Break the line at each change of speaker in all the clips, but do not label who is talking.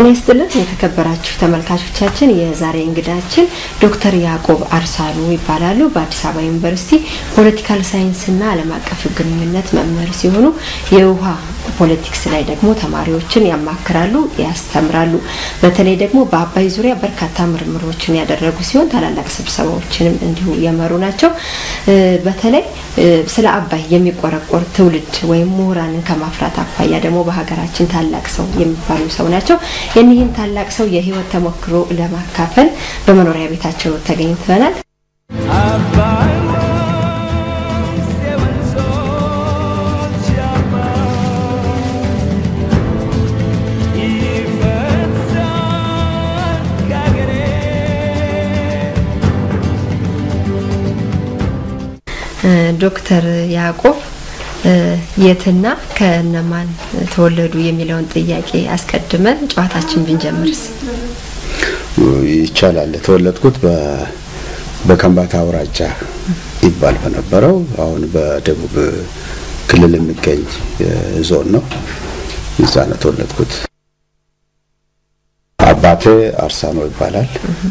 ጤና ይስጥልን የተከበራችሁ ተመልካቾቻችን የዛሬ እንግዳችን ዶክተር ያዕቆብ አርሳሉ ይባላሉ በአዲስ አበባ ዩኒቨርሲቲ ፖለቲካል ሳይንስ እና ዓለም አቀፍ ግንኙነት መምህር ሲሆኑ የውሃ ፖለቲክስ ላይ ደግሞ ተማሪዎችን ያማክራሉ ያስተምራሉ በተለይ ደግሞ በአባይ ዙሪያ በርካታ ምርምሮችን ያደረጉ ሲሆን ታላላቅ ስብሰባዎችንም እንዲሁ የመሩ ናቸው በተለይ ስለ አባይ የሚቆረቆር ትውልድ ወይም ምሁራንን ከማፍራት አኳያ ደግሞ በሀገራችን ታላቅ ሰው የሚባሉ ሰው ናቸው የነዚህን ታላቅ ሰው የህይወት ተሞክሮ ለማካፈል በመኖሪያ ቤታቸው ተገኝተናል ዶክተር ያዕቆብ የትና ከነማን ተወለዱ የሚለውን ጥያቄ አስቀድመን ጨዋታችን ብንጀምርስ
ይቻላል ተወለድኩት በከምባታ አውራጃ ይባል በነበረው አሁን በደቡብ ክልል የሚገኝ ዞን ነው እዛ ነው ተወለድኩት አባቴ አርሳኖ ይባላል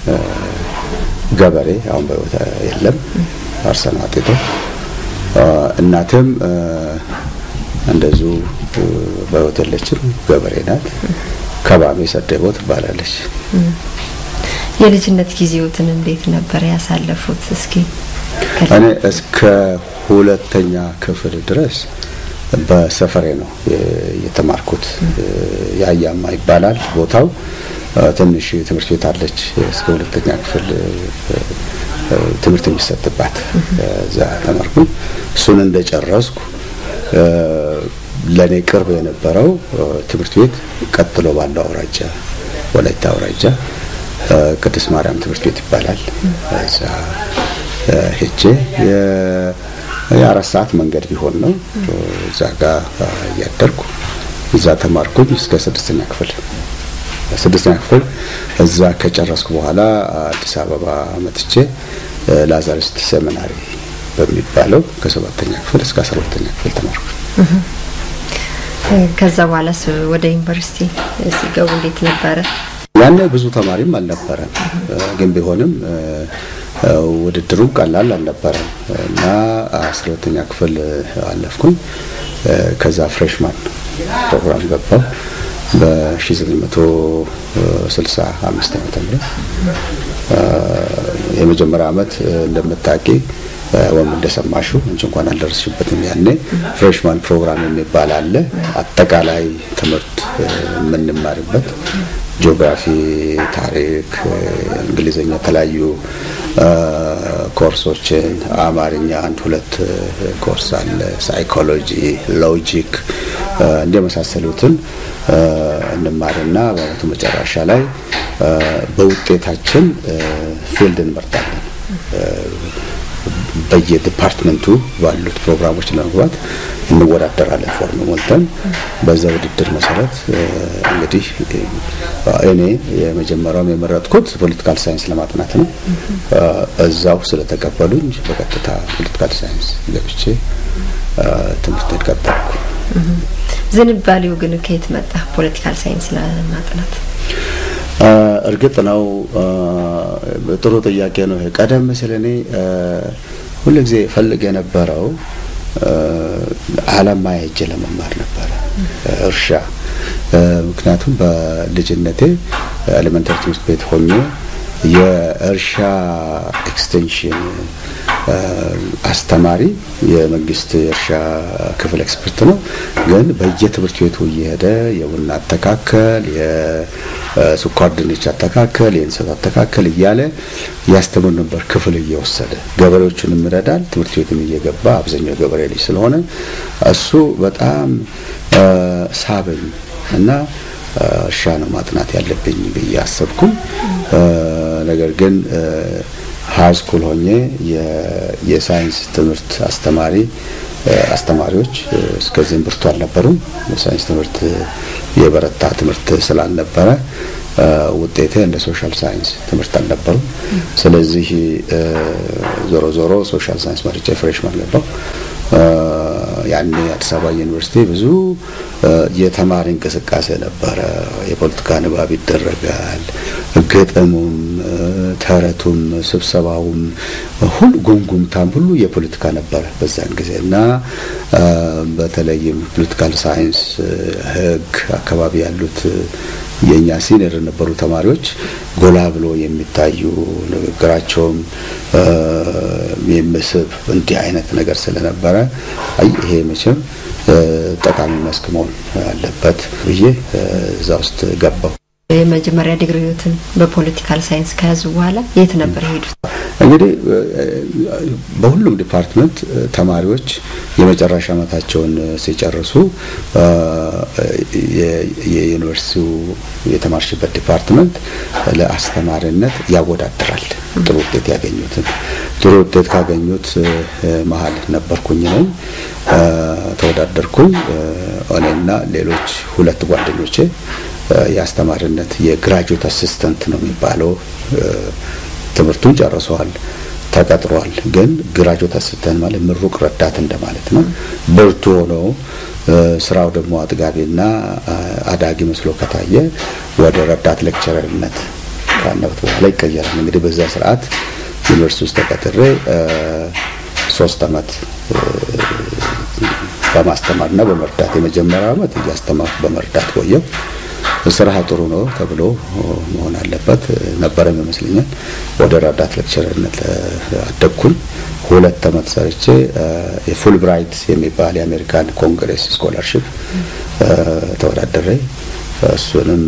ገበሬ አሁን በቦታ የለም አርሳኖ አጥቶ እናቴም እንደዚሁ በሆቴልችን ገበሬ ናት ከባሜ ሰደቦት ባላለች
የልጅነት ጊዜዎትን እንዴት ነበር ያሳለፉት እስኪ
እኔ እስከ ሁለተኛ ክፍል ድረስ በሰፈሬ ነው የተማርኩት ያያማ ይባላል ቦታው ትንሽ ትምህርት ቤት አለች እስከ ሁለተኛ ክፍል ትምህርት የሚሰጥባት እዛ ተማርኩኝ እሱን እንደጨረስኩ ለኔ ቅርብ የነበረው ትምህርት ቤት ቀጥሎ ባለው አውራጃ ወላይታ አውራጃ ቅድስት ማርያም ትምህርት ቤት ይባላል እዛ ሄጄ የአራት ሰዓት መንገድ ቢሆን ነው እዛ ጋር ያደርኩ እዛ ተማርኩኝ እስከ ስድስተኛ ክፍል እዛ ከጨረስኩ በኋላ አዲስ አበባ መጥቼ ላዛሪስ ሴሚናሪ በሚባለው ከ7ኛ ክፍል እስከ 12ኛ ክፍል ተማርኩ
ከዛ በኋላ ወደ ዩኒቨርሲቲ ሲገቡ እንዴት ነበር
ያኔ ብዙ ተማሪም አልነበረም ግን ቢሆንም ውድድሩ ቀላል አልነበረም እና 12ኛ ክፍል አለፍኩኝ ከዛ ፍሬሽማን ፕሮግራም ገባሁ በ1965 ዓመተ ምህረት የመጀመሪያ አመት እንደምታውቂ ወም እንደሰማሹ እንኳን አልደረስሽበትም ያኔ ፍሬሽማን ፕሮግራም የሚባል አለ አጠቃላይ ትምህርት የምንማርበት ጂኦግራፊ ታሪክ እንግሊዘኛ ተለያዩ ኮርሶችን አማርኛ አንድ ሁለት ኮርስ አለ ሳይኮሎጂ ሎጂክ እንደመሳሰሉትን እንማርና በአመቱ መጨረሻ ላይ በውጤታችን ፊልድ እንመርጣለን በየዲፓርትመንቱ ባሉት ፕሮግራሞች ለመግባት እንወዳደራለን ፎርም ሞልተን በዛ ውድድር መሰረት እንግዲህ እኔ የመጀመሪያው የመረጥኩት ፖለቲካል ሳይንስ ለማጥናት ነው እዛው ስለተቀበሉኝ በቀጥታ ፖለቲካል ሳይንስ ገብቼ ትምህርት ቀጠልኩ
ዝንባሌው ግን ከየት መጣ ፖለቲካል ሳይንስ ለማጥናት
እርግጥ ነው ጥሩ ጥያቄ ነው ቀደም ሲል እኔ ሁሉ ጊዜ ፈልጌ የነበረው ዓለም ማየት ለመማር ነበር እርሻ ምክንያቱም በልጅነቴ ኤሌመንተሪ ትምህርት ቤት ሆኜ የእርሻ ኤክስቴንሽን አስተማሪ የመንግስት እርሻ ክፍል ኤክስፐርት ነው ግን በየትምህርት ቤቱ እየሄደ የቡና አተካከል የስኳር ድንች አተካከል የእንሰት አተካከል እያለ ያስተምር ነበር ክፍል እየወሰደ ገበሬዎቹንም ይረዳል ትምህርት ቤቱን እየገባ አብዛኛው ገበሬ ልጅ ስለሆነ እሱ በጣም ሳበኝ እና እርሻ ነው ማጥናት ያለብኝ ብያሰብኩ ነገር ግን ሃይ ስኩል ሆኜ የሳይንስ ትምህርት አስተማሪዎች እስከዚህ ብርቱ አልነበሩም የሳይንስ ትምህርት የበረታ ትምህርት ስላልነበረ ውጤቴ እንደ ሶሻል ሳይንስ ትምህርት አልነበረም ስለዚህ ዞሮ ሶሻል ሳይንስ መርጬ ፍሬሽማን ገባሁ ያኔ አዲስ አበባ ዩኒቨርሲቲ ብዙ የተማሪ እንቅስቃሴ ነበረ። የፖለቲካ ንባብ ይደረጋል። ግጥሙም ተረቱም ስብሰባውም ሁሉ ጉምጉምታም ሁሉ የፖለቲካ ነበረ በዛን ጊዜና በተለይም ፖለቲካል ሳይንስ ህግ አካባቢ ያሉት የኛ ሲኒየር ነበሩ ተማሪዎች ጎላ ብሎ የሚታዩ ንግግራቸውም የሚመስብ እንዲህ አይነት ነገር ስለነበረ ይሄ መቼም ጠቃሚ መስክ መሆን አለበት ብዬ እዛ ውስጥ ገባሁ።
የመጀመሪያ ዲግሪዎትን በፖለቲካል ሳይንስ ከያዙ በኋላ የት ነበር ሄዱት?
እንግዲህ በሁሉም ዲፓርትመንት ተማሪዎች የመጨረሻ ዓመታቸውን ሲጨርሱ የዩኒቨርሲቲው የተማርሽበት ዲፓርትመንት ለአስተማሪነት ያወዳድራል። ጥሩ ውጤት ያገኙትን ጥሩ ውጤት ካገኙት መሃል ነበርኩኝ ነኝ። ተወዳደርኩኝ እኔና ሌሎች ሁለት ጓደኞቼ ያስተማሪነት የግራጁዌት አሲስታንት ነው የሚባለው ትምህርቱን ጨርሰዋል ተቀጥሯል። ግን ግራጁዌት አሲስታንት ማለት ምሩቅ ረዳት እንደማለት ነው። ብርቱ ሆኖ ስራው ደግሞ አጥጋቢና አዳጊ መስሎ ከታየ ወደ ረዳት ሌክቸረርነት ካነበት በኋላ ይቀየራል። እንግዲህ በዛ ስርዓት ዩኒቨርሲቲ ውስጥ ተቀጥሬ 3 አመት በማስተማርና በመርዳት የመጀመሪያው አመት እያስተማርኩ በመርዳት ቆየሁ። ስራህ ጥሩ ነው ተብሎ መሆን አለበት ነበር የሚመስለኝ። ወደ ረዳት ሌክቸረርነት አደግኩኝ። 2 አመት ሰርቼ የፉል ብራይት የሚባል የአሜሪካን ኮንግሬስ ስኮላርሺፕ ተወዳደሬ እሱንም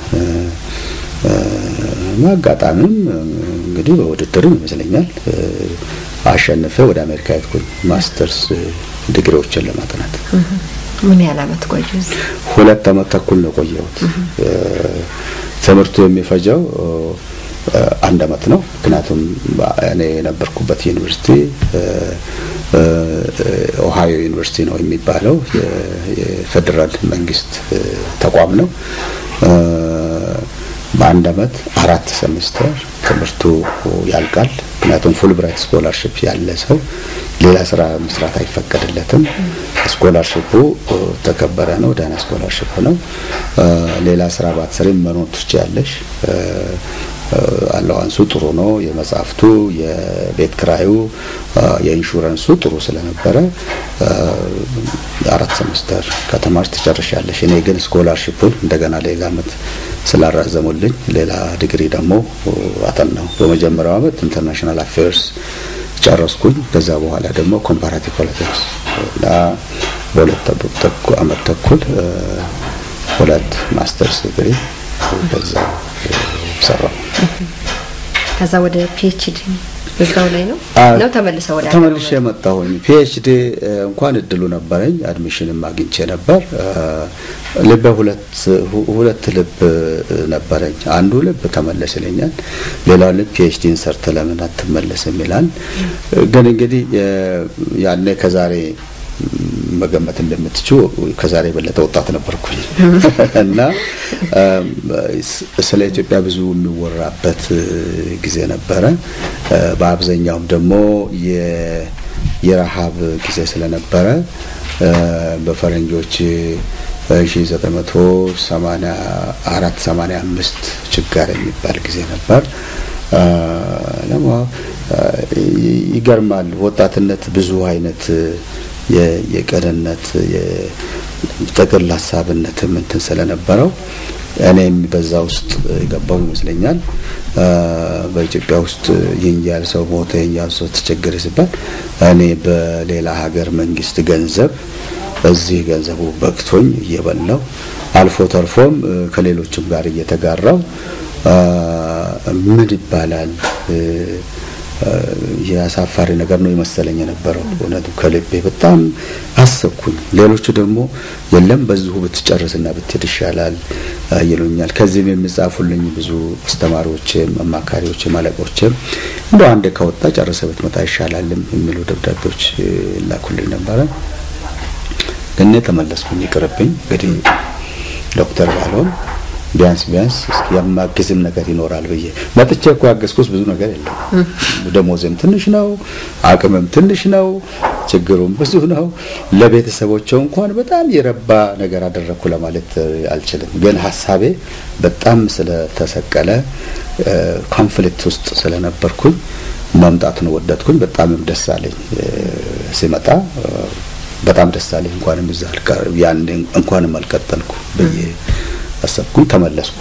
ማጋጣሚም እንግዲህ በውድድርም ይመስለኛል አሸንፌ ወደ አሜሪካ ሄድኩኝ ማስተርስ ዲግሪዎችን ለማጥናት።
ምን ያህል አመት ቆየሁ?
2 አመት ተኩል ነው ቆየሁት። ትምህርቱ የሚፈጀው 1 አመት ነው። ምክንያቱም እኔ የነበርኩበት ዩኒቨርሲቲ ኦሃዮ ዩኒቨርሲቲ ነው የሚባለው የፌደራል መንግስት ተቋም ነው። በአንድ አመት 4 ሴሚስተር ትምህርቱ ያልቃል። ምክንያቱም ፉል ብራይት ስኮላርሺፕ ያለ ሰው ሌላ ስራ መስራት አይፈቀድለትም። ስኮላርሺፑ ተከበረ ነው፣ ዳና ስኮላርሺፕ ነው። ሌላ ስራ ባትሰሪ መኖር ትችያለሽ። አላዋንሱ ጥሩ ነው። የመጻፍቱ የቤት ክራዩ የኢንሹራንሱ ጥሩ ስለነበረ 4 ሴሚስተር ከተማርሽ ትጨርሻለሽ። እኔ ግን ስኮላርሺፑን እንደገና ሌላ አመት ስላራዘሙልኝ ሌላ ዲግሪ ደግሞ አጠናሁ። በመጀመሪያው አመት ኢንተርናሽናል አፌርስ ጨረስኩኝ። ከዛ በኋላ ደግሞ ኮምፓራቲቭ ፖለቲክስ እና በ2 አመት ተኩል 2 ማስተርስ ዲግሪ በዛ ሰራው።
ከዛ ወደ ፒኤችዲ በዛው ላይ ነው ተመልሼ
መጣሁኝ። ፒኤችዲ እንኳን እድሉ ነበረኝ፣ አድሚሽንም አግኝቼ ነበር። ልብ ሁለት ልብ ነበረኝ። አንዱ ልብ ተመለሰልኛል፣ ሌላው ልብ ፒኤችዲን ሰርተ ለምን አትመለስም ይላል። ግን እንግዲህ ያኔ ከዛሬ መገመት እንደምትችው ከዛሬ በለጠ ወጣት ነበርኩኝ እና ስለ ኢትዮጵያ ብዙ የሚወራበት ጊዜ ነበረ። በአብዛኛውም ደግሞ የረሃብ ጊዜ ስለነበረ በፈረንጆች 1984 85 ችግር የሚባል ጊዜ ነበር። ይገርማል። ወጣትነት ብዙ አይነት የቀደነት የጥቅል ሐሳብነት እንትን ስለነበረው እኔም በዛ ውስጥ ገባው ይመስለኛል። በኢትዮጵያ ውስጥ ይንያል ሰው ሞተ፣ ይንያል ሰው ተቸገረ ሲባል እኔ በሌላ ሀገር መንግስት ገንዘብ እዚህ ገንዘቡ በቅቶኝ እየበላው አልፎ ተርፎም ከሌሎችም ጋር እየተጋራው ምን ይባላል ያሳፋሪ ነገር ነው ይመስለኝ የነበረው። እውነቱ ከልቤ በጣም አሰብኩኝ። ሌሎቹ ደግሞ የለም በዚሁ ብትጨርስና ብትሄድ ይሻላል ይሉኛል። ከዚህም የሚጻፉልኝ ብዙ አስተማሪዎችም አማካሪዎችም አለቆችም እንደው አንድ ከወጣ ጨርሰህ ብትመጣ ይሻላልም የሚሉ ደብዳቤዎች ላኩልኝ ነበር። ግን ተመለስኩኝ። ይቅርብኝ እንግዲህ ዶክተር ባልሆን ቢያንስ እስኪ የማግዝም ነገር ይኖራል ብዬ መጥቼ እኮ ያገዝኩት ብዙ ነገር የለም። ደሞዝም ትንሽ ነው፣ አቅምም ትንሽ ነው። ችግሩም ብዙ ነው። ለቤተሰቦቸው እንኳን በጣም የረባ ነገር አደረኩ ለማለት አልችልም። ግን ሐሳቤ በጣም ስለተሰቀለ ኮንፍሊክት ውስጥ ስለነበርኩኝ መምጣቱን ወደድኩኝ። በጣም ደስ አለኝ ሲመጣ በጣም ደስ አለኝ። እንኳንም እዛ ያን እንኳንም አልቀጠልኩ በየ አሰብኩኝ ተመለስኩ።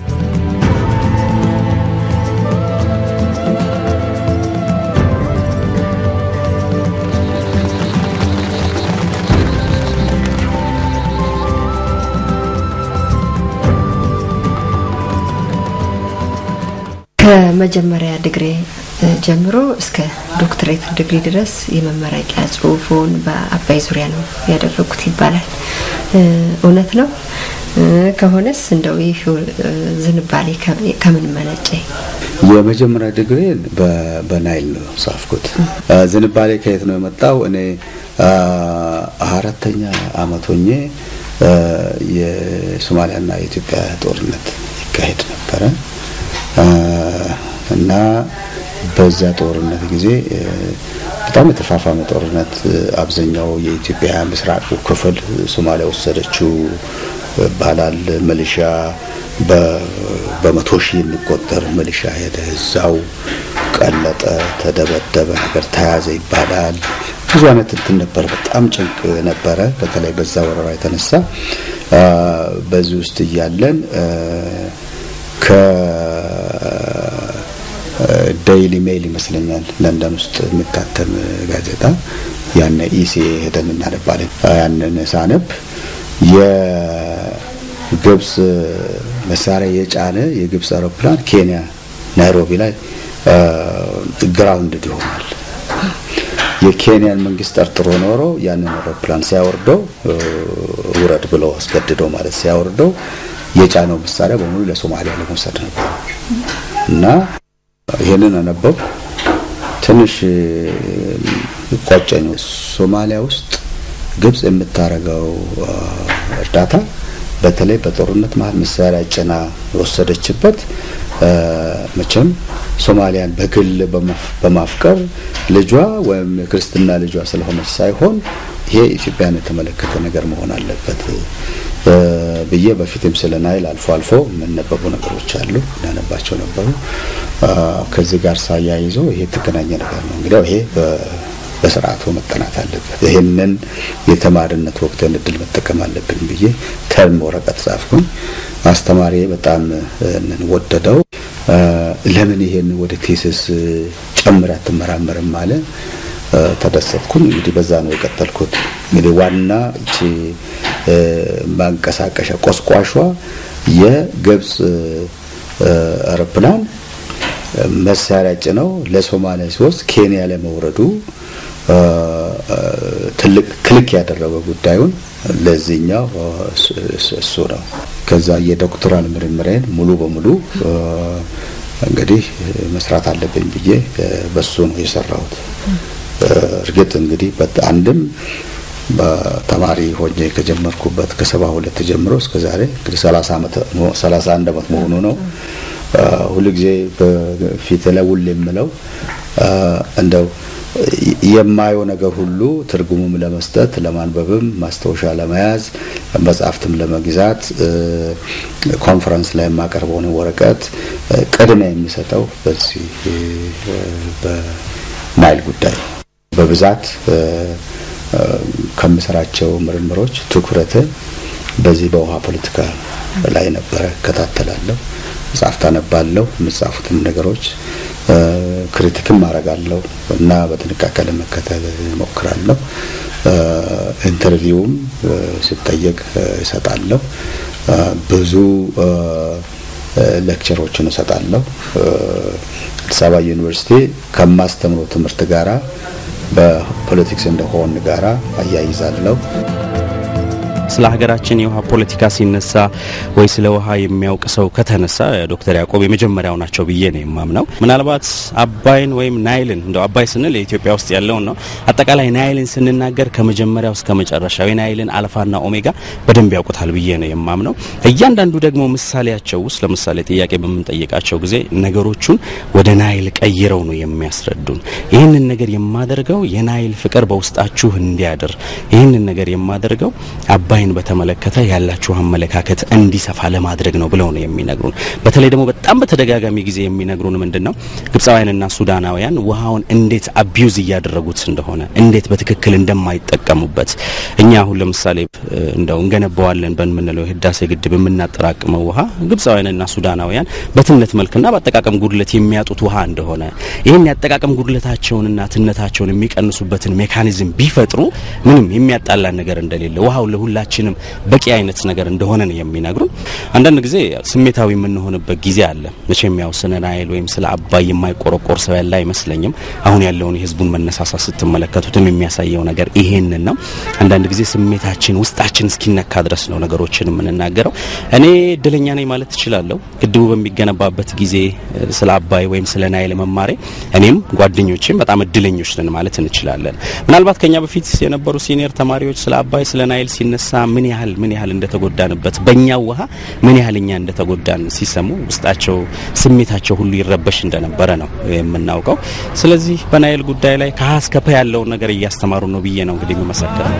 ከመጀመሪያ ዲግሪ ጀምሮ እስከ ዶክትሬት ዲግሪ ድረስ የመመረቂያ ጽሁፉን በአባይ ዙሪያ ነው ያደረኩት ይባላል። እውነት ነው? ከሆነስ እንደው ይህ ዝንባሌ ከምን መነጨ?
የመጀመሪያ ዲግሪ በናይል ነው ጻፍኩት። ዝንባሌ ከየት ነው የመጣው? እኔ አራተኛ አመት ሆኜ የሶማሊያና የኢትዮጵያ ጦርነት ይካሄድ ነበር እና በዛ ጦርነት ጊዜ በጣም የተፋፋመ ጦርነት አብዛኛው የኢትዮጵያ ምስራቁ ክፍል ሶማሊያ ወሰደችው ባላል ሚሊሻ በመቶ ሺህ የሚቆጠር ሚሊሻ ሄደ እዛው ቀለጠ ተደበደበ ነገር ተያዘ ይባላል። ብዙ አይነት እንትን ነበር። በጣም ጭንቅ ነበረ በተለይ በዛ ወረራ የተነሳ በዚህ ውስጥ እያለን ዴይሊ ሜል ይመስለኛል ለንደን ውስጥ የሚታተም ጋዜጣ ያነ ኢሲኤ ሄደን እናነባለን። ያንን ሳነብ የግብጽ መሳሪያ የጫነ የግብጽ አውሮፕላን ኬንያ ናይሮቢ ላይ ግራውንድ ይሆናል። የኬንያን መንግስት ጠርጥሮ ኖሮ ያንን አውሮፕላን ሲያወርደው ውረድ ብሎ አስገድደው ማለት ሲያወርደው የጫነው መሳሪያ በሙሉ ለሶማሊያ ለመውሰድ ነበር እና ይሄንን አነበብ ትንሽ ቆጨኝ። ሶማሊያ ውስጥ ግብጽ የምታረጋው እርዳታ በተለይ በጦርነት መሃል መሳሪያ ጭና ወሰደችበት መቼም ሶማሊያን በግል በማፍቀር ልጇ ወይም ክርስቲና ልጇ ስለሆነች ሳይሆን ይሄ ኢትዮጵያን የተመለከተ ነገር መሆን አለበት ብዬ በፊትም ስለናይል አልፎ መነበቡ ነገሮች አሉ እናነባቸው ነበሩ። ከዚህ ጋር ሳያይዞ ይሄ ተገናኘ ነገር ነው። እንግዲህ ይሄ በስርዓቱ መጠናት አለበት። ይሄንን የተማሪነት ወቅት እድል መጠቀም አለብን ብዬ ተርም ወረቀት ጻፍኩኝ። አስተማሪ በጣም ወደደው። ለምን ይሄን ወደ ቴሲስ ጨምራ ተመራመርም ማለት ተደሰትኩኝ። እንግዲህ በዛ ነው የቀጠልኩት። እንግዲህ ዋና እቺ ማንቀሳቀሻ ቆስቋሿ የግብጽ አውሮፕላን መሳሪያ ጭነው ለሶማሊያ ሲወስድ ኬንያ ላይ መውረዱ ትልቅ ክሊክ ያደረገው ጉዳዩን ለዚህኛው እሱ ነው። ከዛ የዶክተራል ምርምሬን ሙሉ በሙሉ እንግዲህ መስራት አለብኝ ብዬ በሱ ነው የሰራሁት። እርግጥ እንግዲህ አንድም በተማሪ ሆኜ ከጀመርኩበት ከ72 ጀምሮ እስከ ዛሬ እንግዲህ 31 አመት መሆኑ ነው። ሁሉ ጊዜ በፊት ላይ ውል የምለው እንደው የማየው ነገር ሁሉ ትርጉሙም ለመስጠት ለማንበብም ማስተዋሻ ለመያዝ መጽሐፍትም ለመግዛት ኮንፈረንስ ላይ ማቀርበው ነው ወረቀት ቅድሚያ የሚሰጠው በዚህ በናይል ጉዳይ በብዛት ከምሰራቸው ምርምሮች ትኩረት በዚህ በውሃ ፖለቲካ ላይ ነበር። ከታተላለሁ መጽሐፍት አነባለሁ። መጽሐፍቱም ነገሮች ክሪቲክም አረጋለሁ እና በጥንቃቄ ለመከታተል ሞክራለሁ። ኢንተርቪውም ሲጠየቅ እሰጣለሁ። ብዙ ሌክቸሮችን እሰጣለሁ። አዲስ አበባ ዩኒቨርሲቲ ከማስተምረው ትምህርት ጋራ በፖለቲክስ እንደሆነ ጋራ አያይዛለሁ።
ስለ ሀገራችን የውሃ ፖለቲካ ሲነሳ ወይ ስለ ውሃ የሚያውቅ ሰው ከተነሳ ዶክተር ያዕቆብ የመጀመሪያው ናቸው ብዬ ነው የማምነው። ምናልባት አባይን ወይም ናይልን እንደው አባይ ስንል የኢትዮጵያ ውስጥ ያለው ነው አጠቃላይ ናይልን ስንናገር ከመጀመሪያው እስከ መጨረሻው ናይልን አልፋና ኦሜጋ በደንብ ያውቁታል ብዬ ነው የማምነው። እያንዳንዱ ደግሞ ምሳሌያቸው ውስጥ ለምሳሌ ጥያቄ በመንጠየቃቸው ጊዜ ነገሮቹን ወደ ናይል ቀይረው ነው የሚያስረዱን። ይህንን ነገር የማደርገው የናይል ፍቅር በውስጣችሁ እንዲያድር፣ ይህንን ነገር የማደርገው አባይን በተመለከተ ያላችሁ አመለካከት እንዲሰፋ ለማድረግ ነው ብለው ነው የሚነግሩን። በተለይ ደግሞ በጣም በተደጋጋሚ ጊዜ የሚነግሩን ምንድነው ግብጻውያንና ሱዳናውያን ውሃውን እንዴት አቢዩዝ እያደረጉት እንደሆነ እንዴት በትክክል እንደማይጠቀሙበት እኛ አሁን ለምሳሌ እንደው እንገነባዋለን በእንምንለው ህዳሴ ግድብ የምናጠራቅመው ውሃ ግብጻውያንና ሱዳናውያን በትነት መልክና በአጠቃቀም ጉድለት የሚያጡት ውሃ እንደሆነ ይሄን ያጠቃቀም ጉድለታቸውንና ትነታቸውን የሚቀንሱበትን ሜካኒዝም ቢፈጥሩ ምንም የሚያጣላን ነገር እንደሌለ ውሃው ለሁላችንም በቂ አይነት ነገር እንደሆነ ነው የሚነግሩን። አንዳንድ ጊዜ ስሜታዊ የምንሆንበት ጊዜ አለ። መቼም ያው ስለ ናይል ወይም ስለ አባይ የማይቆረቆር ሰው ያለ አይመስለኝም። አሁን ያለውን የህዝቡን መነሳሳት ስትመለከቱትም የሚያሳየው ነገር ይሄንን ነው። አንዳንድ ጊዜ ስሜታችን ውስጣችን እስኪነካ ድረስ ነው ነገሮችን የምንናገረው። እኔ እድለኛ ነኝ ማለት እችላለሁ። ግድቡ በሚገነባበት ጊዜ ስለ አባይ ወይም ስለ ናይል መማሬ እኔም ጓደኞቼም በጣም እድለኞች ነን ማለት እንችላለን። ምናልባት ከኛ በፊት የነበሩ ሲኒየር ተማሪዎች ስለ አባይ ስለ ናይል ሲነሳ ምን ያህል እንደተጎዳንበት በእኛው ውሃ ምን ያህልኛ እንደተጎዳን ሲሰሙ ውስጣቸው ስሜታቸው ሁሉ ይረበሽ እንደነበረ ነው የምናውቀው። ስለዚህ በናይል ጉዳይ ላይ ከሀስከፈ ያለው ነገር እያስተማሩ ነው ብዬ ነው እንግዲህ መሰከረ።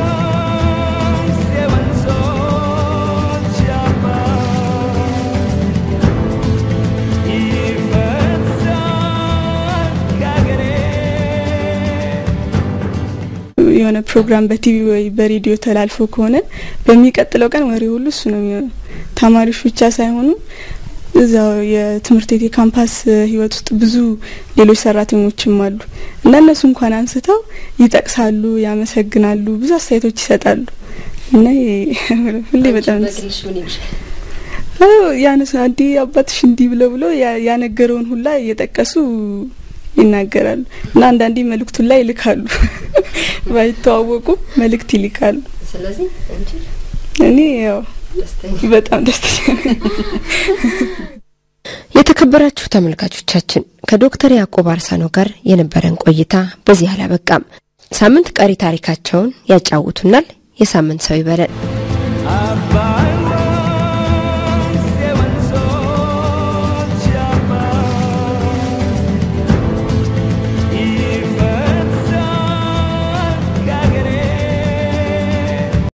የሆነ ፕሮግራም በቲቪ ወይ በሬዲዮ ተላልፎ ከሆነ በሚቀጥለው ቀን ወሬ ሁሉ እሱ ነው የሚሆነው። ተማሪዎች ብቻ ሳይሆኑ እዛው የትምህርት ቤት ካምፓስ ህይወት ውስጥ ብዙ ሌሎች ሰራተኞችም አሉ እና እነሱ እንኳን አንስተው ይጠቅሳሉ፣ ያመሰግናሉ፣ ብዙ አስተያየቶች ይሰጣሉ እና ሁሌ በጣም ያነሱ አንዲ አባትሽ እንዲ ብለው ያነገረውን ሁላ እየጠቀሱ ይናገራሉ እና አንዳንዴ መልእክቱን ላይ ይልካሉ ባይተዋወቁ መልእክት ይልካሉ።
ስለዚህ
እኔ ያው በጣም ደስተኛ ነኝ።
የተከበራችሁ ተመልካቾቻችን ከዶክተር ያዕቆብ አርሳኖ ጋር የነበረን ቆይታ በዚህ አላበቃም። ሳምንት ቀሪ ታሪካቸውን ያጫውቱናል። የሳምንት ሰው ይበለን።